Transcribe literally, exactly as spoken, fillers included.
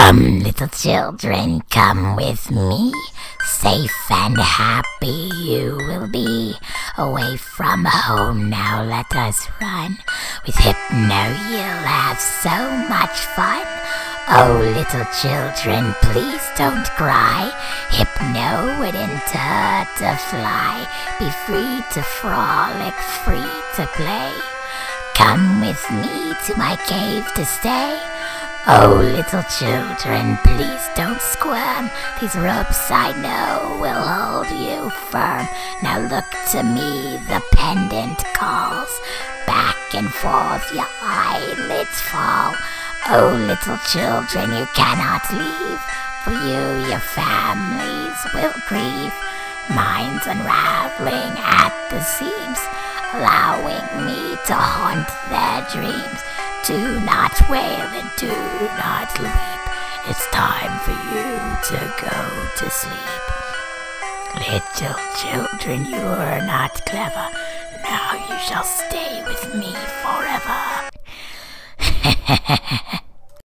Come, little children, come with me. Safe and happy you will be. Away from home now let us run. With Hypno you'll have so much fun. Oh, little children, please don't cry. Hypno wouldn't hurt to fly. Be free to frolic, free to play. Come with me to my cave to stay. Oh, little children, please don't squirm. These ropes I know will hold you firm. Now look to me, the pendant calls. Back and forth your eyelids fall. Oh, little children, you cannot leave. For you, your families will grieve. Minds unraveling at the seams, allowing me to haunt their dreams. Do not wail and do not weep. It's time for you to go to sleep. Little children, you are not clever. Now you shall stay with me forever.